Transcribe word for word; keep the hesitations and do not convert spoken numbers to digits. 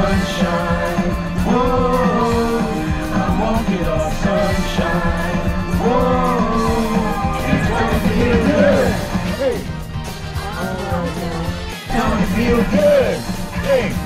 sunshine. Whoa, I'm walking on sunshine. Whoa, it's gonna feel good. Hey, gonna feel good. Hey.